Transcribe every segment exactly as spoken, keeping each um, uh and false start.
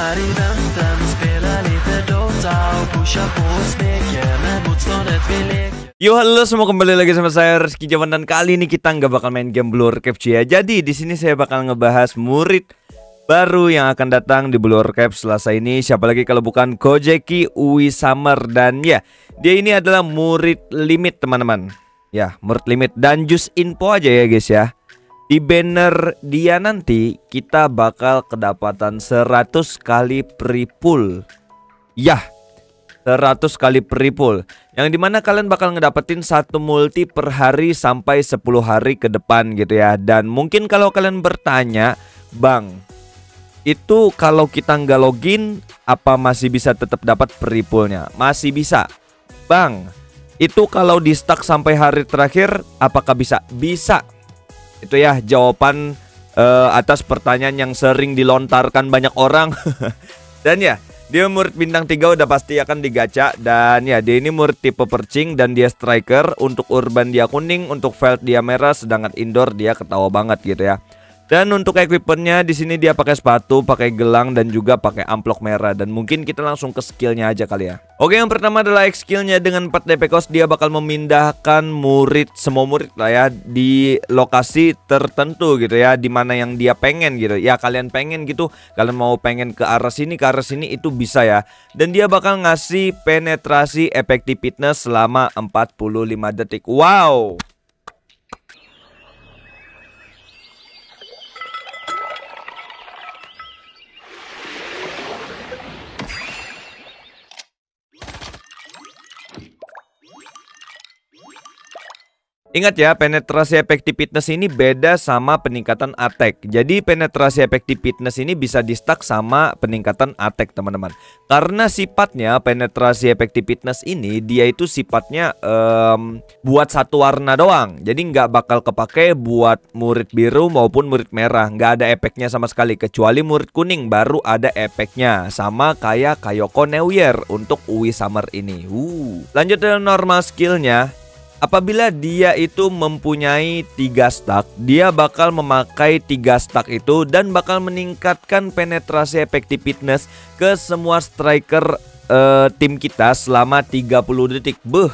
här i väntan, spela lite Dota och pusha på smeken när motståndet vill leka. Yo, halo semua, kembali lagi sama saya Rizky Jawan, dan kali ini kita nggak bakal main game Blue Capture ya. Jadi di sini saya bakal ngebahas murid baru yang akan datang di Blue Cap Selasa ini. Siapa lagi kalau bukan Kojeki Uwi Summer, dan ya, dia ini adalah murid limit teman-teman. Ya, murid limit, dan just info aja ya guys ya. Di banner dia nanti kita bakal kedapatan seratus kali free pull. Yah, seratus kali free pull, yang dimana kalian bakal ngedapetin satu multi per hari sampai sepuluh hari ke depan gitu ya. Dan mungkin kalau kalian bertanya, Bang, itu kalau kita nggak login apa masih bisa tetap dapat free pullnya? Masih bisa. Bang, itu kalau di stuck sampai hari terakhir apakah bisa? Bisa. Itu ya jawaban uh, atas pertanyaan yang sering dilontarkan banyak orang. Dan ya, dia murid bintang tiga udah pasti akan digacha. Dan ya, dia ini murid tipe percing dan dia striker. Untuk urban dia kuning, untuk field dia merah, sedangkan indoor dia ketawa banget gitu ya. Dan untuk equipmentnya di sini dia pakai sepatu, pakai gelang, dan juga pakai amplop merah. Dan mungkin kita langsung ke skillnya aja kali ya. Oke, yang pertama adalah X skillnya. Dengan empat D P cost dia bakal memindahkan murid, semua murid lah ya, di lokasi tertentu gitu ya, dimana yang dia pengen gitu. Ya kalian pengen gitu, kalian mau pengen ke arah sini, ke arah sini, itu bisa ya. Dan dia bakal ngasih penetrasi effectiveness selama empat puluh lima detik. Wow. Ingat ya, penetrasi effectiveness ini beda sama peningkatan attack. Jadi penetrasi effectiveness ini bisa di stack sama peningkatan attack teman-teman. Karena sifatnya penetrasi effectiveness ini, dia itu sifatnya um, buat satu warna doang. Jadi nggak bakal kepake buat murid biru maupun murid merah. Nggak ada efeknya sama sekali, kecuali murid kuning baru ada efeknya. Sama kayak Kayoko New Year untuk Uwi Summer ini. uh. Lanjut ke normal skillnya. Apabila dia itu mempunyai tiga stack, dia bakal memakai tiga stack itu dan bakal meningkatkan penetrasi effectiveness ke semua striker uh, tim kita selama tiga puluh detik. Beuh.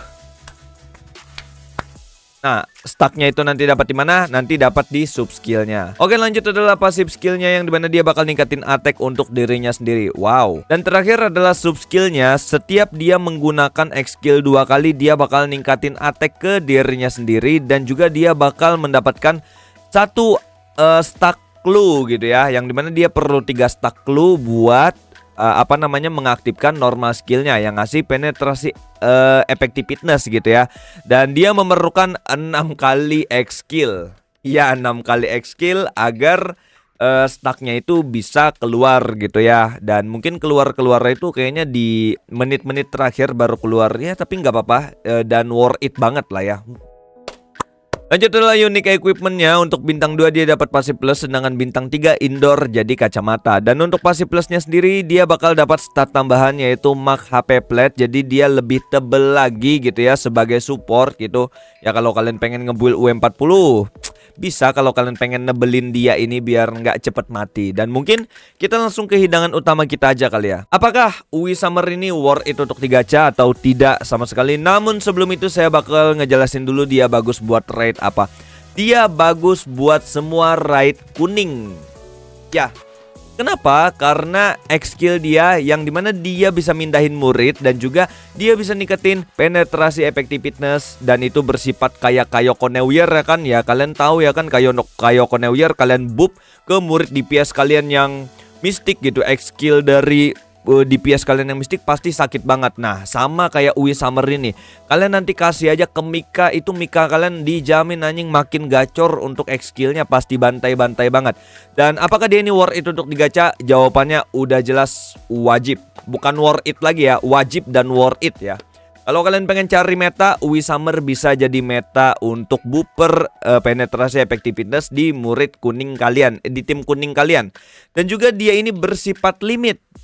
Nah, stacknya itu nanti dapat di mana? Nanti dapat di sub skillnya. Oke, lanjut adalah pasif skillnya, yang dimana dia bakal ningkatin attack untuk dirinya sendiri. Wow. Dan terakhir adalah sub skillnya. Setiap dia menggunakan X skill dua kali, dia bakal ningkatin attack ke dirinya sendiri. Dan juga dia bakal mendapatkan satu uh, stack clue gitu ya, yang dimana dia perlu tiga stack clue buat Uh, apa namanya mengaktifkan normal skillnya yang ngasih penetrasi uh, effectiveness gitu ya. Dan dia memerlukan enam kali X skill. Ya, enam kali X skill agar uh, stacknya itu bisa keluar gitu ya. Dan mungkin keluar-keluarnya itu kayaknya di menit-menit terakhir baru keluar ya, tapi nggak apa-apa, uh, dan worth it banget lah ya. Lanjut adalah unique equipmentnya. Untuk bintang dua dia dapat pasif plus, sedangkan bintang tiga indoor jadi kacamata. Dan untuk pasif plusnya sendiri dia bakal dapat stat tambahan yaitu Mark H P plate. Jadi dia lebih tebel lagi gitu ya sebagai support gitu. Ya kalau kalian pengen ngebuild U empat puluh bisa, kalau kalian pengen nebelin dia ini biar nggak cepet mati. Dan mungkin kita langsung ke hidangan utama kita aja kali ya. Apakah Uwi Summer ini worth it untuk digacha atau tidak sama sekali? Namun sebelum itu saya bakal ngejelasin dulu dia bagus buat raid apa. Dia bagus buat semua raid kuning. Ya, kenapa? Karena X skill dia yang dimana dia bisa mindahin murid dan juga dia bisa ningkatin penetrasi effectiveness, dan itu bersifat kayak Kayoko New Year ya kan. Ya kalian tahu ya kan, Kayoko New Year kalian buff ke murid D P S kalian yang mistik gitu. X skill dari uh, D P S kalian yang mistik pasti sakit banget. Nah, sama kayak Uwi Summer ini. Kalian nanti kasih aja ke Mika, itu Mika kalian dijamin anjing makin gacor untuk X skillnya, pasti bantai-bantai banget. Dan apakah dia ini worth it untuk digacha? Jawabannya udah jelas wajib. Bukan worth it lagi ya, wajib dan worth it ya. Kalau kalian pengen cari meta, Uwi Summer bisa jadi meta untuk booper uh, penetrasi effectiveness di murid kuning kalian, eh, di tim kuning kalian. Dan juga dia ini bersifat limit.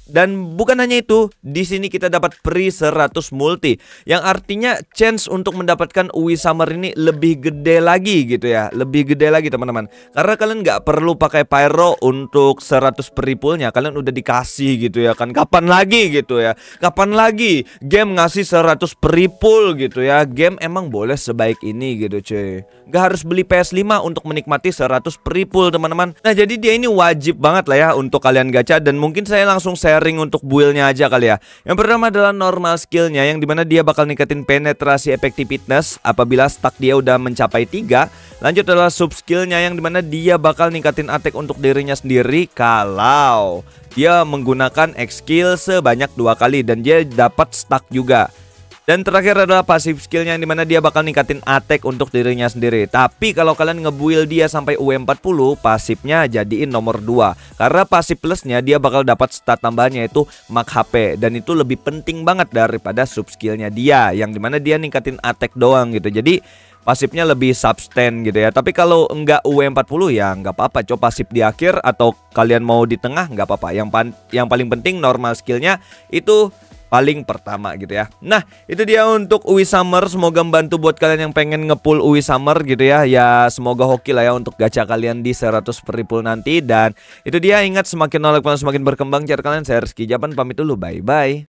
Dan bukan hanya itu, di sini kita dapat free seratus multi, yang artinya chance untuk mendapatkan U W Summer ini lebih gede lagi gitu ya. Lebih gede lagi teman-teman. Karena kalian nggak perlu pakai pyro untuk seratus free poolnya, kalian udah dikasih gitu ya kan. Kapan lagi gitu ya? Kapan lagi game ngasih seratus free pool gitu ya? Game emang boleh sebaik ini gitu cuy. Nggak harus beli P S lima untuk menikmati seratus free pool teman-teman. Nah jadi dia ini wajib banget lah ya untuk kalian gacha. Dan mungkin saya langsung sharing untuk build-nya aja kali ya. Yang pertama adalah normal skillnya, yang dimana dia bakal ningkatin penetrasi effectiveness apabila stack dia udah mencapai tiga. Lanjut adalah sub skillnya, yang dimana dia bakal ningkatin attack untuk dirinya sendiri kalau dia menggunakan X skill sebanyak dua kali dan dia dapat stack juga. Dan terakhir adalah pasif skillnya, yang dimana dia bakal ningkatin attack untuk dirinya sendiri. Tapi kalau kalian ngebuild dia sampai U W empat puluh, pasifnya jadiin nomor dua. Karena pasif plusnya dia bakal dapat stat tambahannya yaitu Mag H P. Dan itu lebih penting banget daripada sub skillnya dia, yang dimana dia ningkatin attack doang gitu. Jadi pasifnya lebih substan gitu ya. Tapi kalau enggak U W empat puluh ya nggak apa-apa. Coba pasif di akhir atau kalian mau di tengah nggak apa-apa. Yang, yang paling penting normal skillnya itu paling pertama gitu ya. Nah itu dia untuk U W Summer. Semoga membantu buat kalian yang pengen ngepull U W Summer gitu ya. Ya semoga hoki lah ya untuk gacha kalian di seratus free pool nanti. Dan itu dia, ingat semakin nolak semakin berkembang cara kalian. Saya Rizky Japan pamit dulu, bye bye.